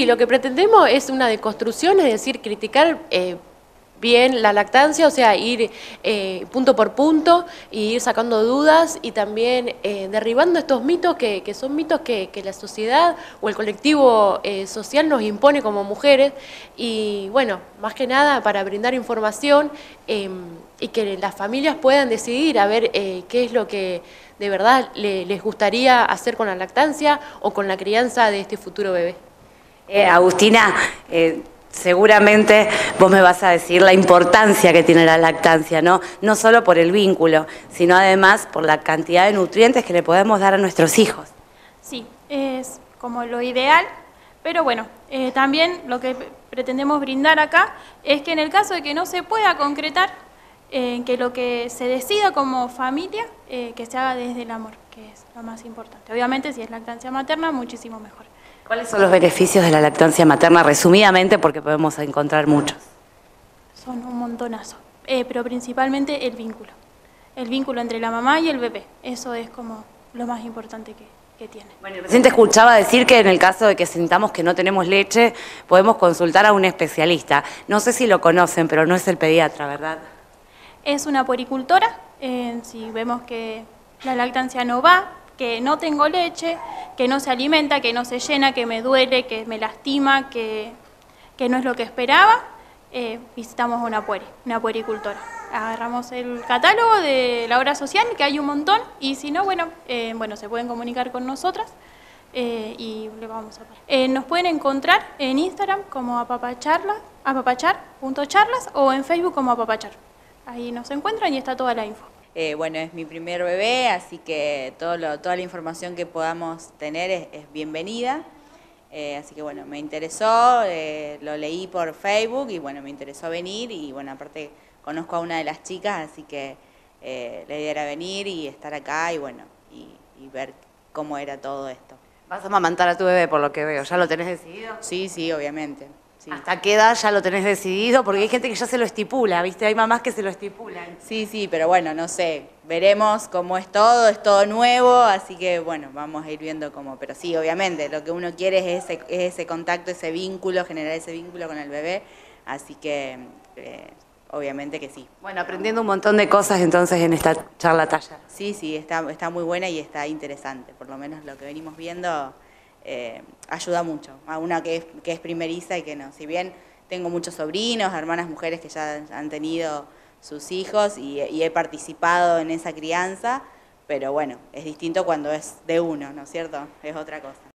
Sí, lo que pretendemos es una deconstrucción, es decir, criticar bien la lactancia, o sea, ir punto por punto y ir sacando dudas y también derribando estos mitos que son mitos que la sociedad o el colectivo social nos impone como mujeres y bueno, más que nada para brindar información y que las familias puedan decidir a ver qué es lo que de verdad les gustaría hacer con la lactancia o con la crianza de este futuro bebé. Agustina, seguramente vos me vas a decir la importancia que tiene la lactancia, ¿no? No solo por el vínculo, sino además por la cantidad de nutrientes que le podemos dar a nuestros hijos. Sí, es como lo ideal, pero bueno, también lo que pretendemos brindar acá es que en el caso de que no se pueda concretar, que lo que se decida como familia, que se haga desde el amor, que es lo más importante. Obviamente, si es lactancia materna, muchísimo mejor. ¿Cuáles son los beneficios de la lactancia materna? Resumidamente, porque podemos encontrar muchos. Son un montonazo, pero principalmente el vínculo entre la mamá y el bebé. Eso es como lo más importante que tiene. Bueno, recién te escuchaba decir que en el caso de que sintamos que no tenemos leche, podemos consultar a un especialista. No sé si lo conocen, pero no es el pediatra, ¿verdad? Es una puericultora. Si vemos que la lactancia no va, que no tengo leche, que no se alimenta, que no se llena, que me duele, que me lastima, que no es lo que esperaba, visitamos una puericultora. Agarramos el catálogo de la obra social, que hay un montón, y si no, bueno, se pueden comunicar con nosotras y le vamos a pasar. Nos pueden encontrar en Instagram como apapachar.charlas o en Facebook como apapachar. Ahí nos encuentran y está toda la info. Bueno, es mi primer bebé, así que toda la información que podamos tener es bienvenida. Así que bueno, me interesó, lo leí por Facebook y bueno, me interesó venir y bueno, aparte conozco a una de las chicas, así que la idea era venir y estar acá y bueno, y ver cómo era todo esto. Vas a amamantar a tu bebé por lo que veo, ¿ya lo tenés decidido? Sí, sí, obviamente. Sí. ¿Hasta qué edad ya lo tenés decidido? Porque hay gente que ya se lo estipula, ¿viste? Hay mamás que se lo estipulan. Sí, sí, pero bueno, no sé, veremos cómo es todo nuevo, así que bueno, vamos a ir viendo cómo, pero sí, obviamente, lo que uno quiere es ese contacto, ese vínculo, generar ese vínculo con el bebé, así que obviamente que sí. Bueno, aprendiendo un montón de cosas entonces en esta charla talla. Sí, sí, está muy buena y está interesante, por lo menos lo que venimos viendo ayuda mucho a una que es primeriza y que no, si bien tengo muchos sobrinos, hermanas mujeres que ya han tenido sus hijos y he participado en esa crianza, pero bueno, es distinto cuando es de uno, ¿no es cierto? Es otra cosa.